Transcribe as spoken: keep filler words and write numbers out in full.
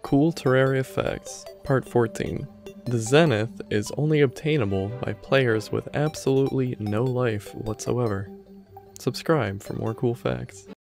Cool Terraria Facts, Part fourteen. The Zenith is only obtainable by players with absolutely no life whatsoever. Subscribe for more cool facts.